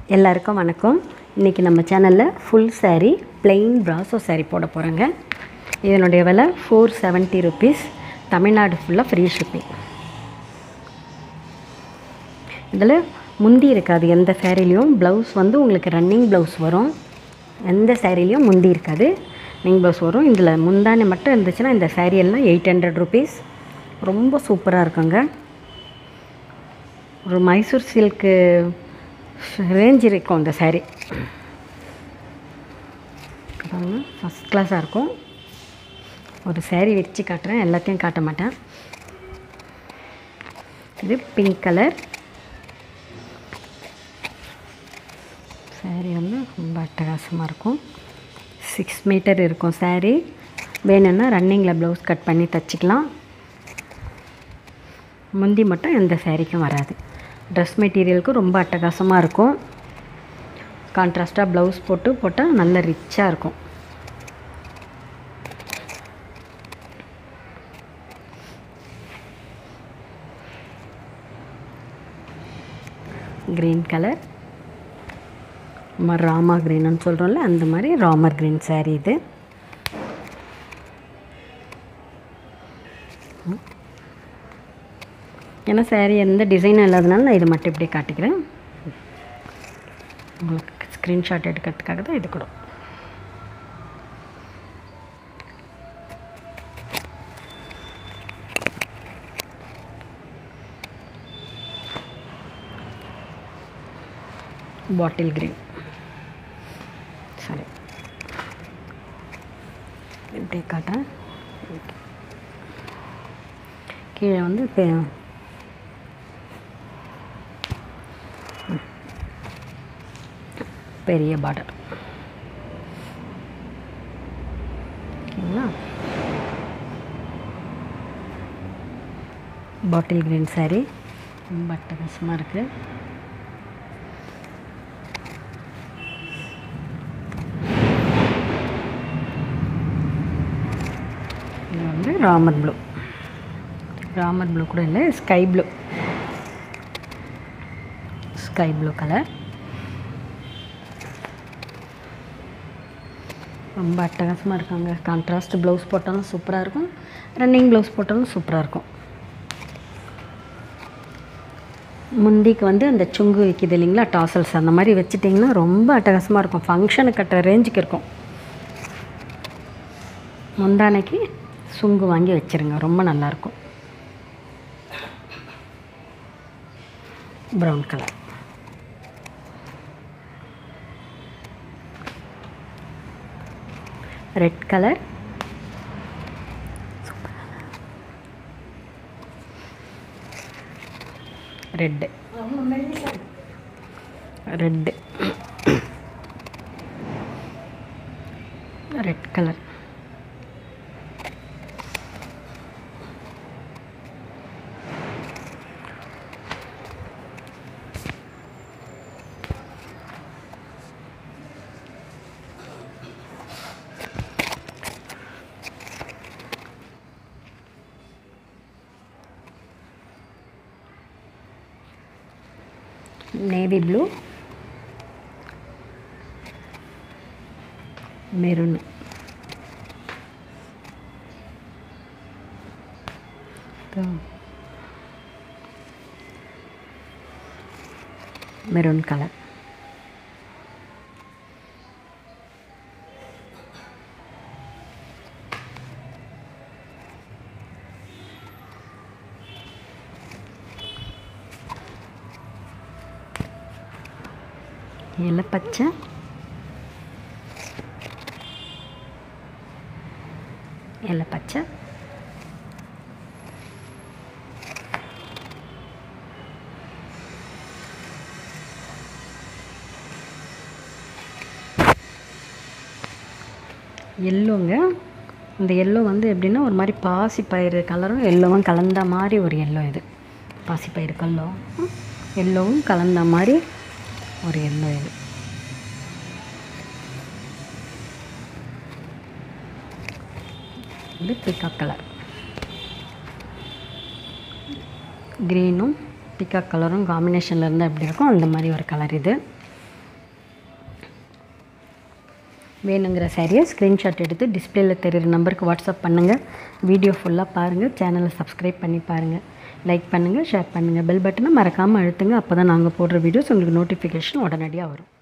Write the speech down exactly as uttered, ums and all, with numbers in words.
எல்லாருக்கும் வணக்கம். இன்றைக்கி நம்ம சேனலில் full saree plain Brasso saree போட போகிறோங்க. இதனுடைய விலை ஃபோர் செவன்ட்டி ருபீஸ். தமிழ்நாடு ஃபுல்லாக ஃப்ரீ ஷிப்பிங். இதில் முந்தி இருக்காது. எந்த சேரீலையும் ப்ளவுஸ் வந்து உங்களுக்கு ரன்னிங் ப்ளவுஸ் வரும். எந்த சேரீலையும் முந்தி இருக்காது, ரன்னிங் ப்ளவுஸ் வரும். இதில் முந்தானி மட்டும் இருந்துச்சுன்னா இந்த saree எல்லாம் எயிட் ஹண்ட்ரட் ருபீஸ். ரொம்ப சூப்பராக இருக்குங்க. ஒரு மைசூர் சில்க்கு ரேஞ்ச் இருக்கும் அந்த saree. ஃபஸ்ட் கிளாஸாக இருக்கும். ஒரு saree வச்சு காட்டுறேன், எல்லாத்தையும் காட்ட மாட்டேன். இது பிங்க் கலர் saree வந்து ரொம்ப அட்டகாசமாக இருக்கும். சிக்ஸ் மீட்டர் இருக்கும் saree. வேணும்னா ரன்னிங்கில் ப்ளவுஸ் கட் பண்ணி தைச்சிக்கலாம். முந்தி மட்டும் எந்த சாரீக்கும் வராது. ட்ரெஸ் மெட்டீரியலுக்கு ரொம்ப அட்டகாசமாக இருக்கும். கான்ட்ராஸ்ட்டாக ப்ளவுஸ் போட்டு போட்டால் நல்ல ரிச்சாக இருக்கும். க்ரீன் கலர், நம்ம ராமா க்ரீன்னு சொல்கிறோம்ல, அந்த மாதிரி ராமர் க்ரீன் saree இது. ஏன்னா saree எந்த டிசைனும் இல்லாதனால நான் இதை மட்டும் இப்படியே காட்டிக்கிறேன். உங்களுக்கு ஸ்க்ரீன்ஷாட் எடுக்கிறதுக்காக தான் இது கூட. பாட்டில் க்ரீன் சரி, இப்படியே காட்டுறேன். கீழே வந்து பெரிய பார்டர். ஓகேங்களா? பாட்டில் க்ரீன் saree ரொம்ப அட்டகாசமாக இருக்குது. இது வந்து ராமர் ப்ளூ. ராமர் ப்ளூ கூட இல்லை, sky blue. Sky blue colour ரொம்ப அட்டகாசமாக இருக்காங்க. கான்ட்ராஸ்ட் ப்ளவுஸ் போட்டாலும் சூப்பராக இருக்கும், ரன்னிங் ப்ளவுஸ் போட்டாலும் சூப்பராக இருக்கும். முந்திக்கு வந்து அந்த சுங்கு வைக்கிது இல்லைங்களா, டாசல்ஸ், அந்த மாதிரி வச்சுட்டிங்கன்னா ரொம்ப அட்டகாசமாக இருக்கும். ஃபங்க்ஷனுக்கு கட்டுற ரேஞ்சுக்கு இருக்கும். முந்தானைக்கு சுங்கு வாங்கி வச்சுருங்க, ரொம்ப நல்லாயிருக்கும். Brown colour, red colour, red red red colour, navy blue, maroon, maroon colour, இலை பச்சை, இலை பச்சை, எல்லோங்க. இந்த எல்லோ வந்து எப்படின்னா ஒரு மாதிரி பாசிப்பயிறு கலரும் எல்லோவும் கலந்த மாதிரி ஒரு எல்லோ. இது பாசிப்பயிறு கல்லும் எல்லோவும் கலந்த மாதிரி ஒரு எல்லோ. இது இது பிகாக் கலர். க்ரீனும் பிகாக் கலரும் காம்பினேஷனில் இருந்தால் எப்படி இருக்கும் அந்த மாதிரி ஒரு கலர் இது. வேணுங்கிற சாரியை ஸ்க்ரீன்ஷாட் எடுத்து டிஸ்பிளேயில் தெரிகிற நம்பருக்கு வாட்ஸ்அப் பண்ணுங்கள். வீடியோ ஃபுல்லாக பாருங்கள். சேனலை சப்ஸ்கிரைப் பண்ணி பாருங்கள். லைக் பண்ணுங்கள், ஷேர் பண்ணுங்கள். பெல் பட்டனை மறக்காமல் அழுத்துங்க. அப்போ தான் நாங்கள் போடுற வீடியோஸ் உங்களுக்கு நோட்டிஃபிகேஷன் உடனடியாக வரும்.